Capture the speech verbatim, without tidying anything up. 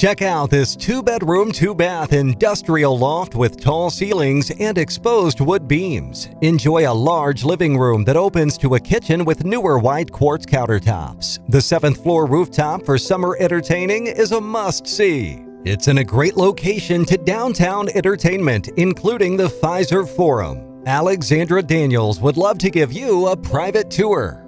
Check out this two-bedroom, two-bath industrial loft with tall ceilings and exposed wood beams. Enjoy a large living room that opens to a kitchen with newer white quartz countertops. The seventh floor rooftop for summer entertaining is a must-see. It's in a great location to downtown entertainment, including the Pfizer Forum. Alexandra Daniels would love to give you a private tour.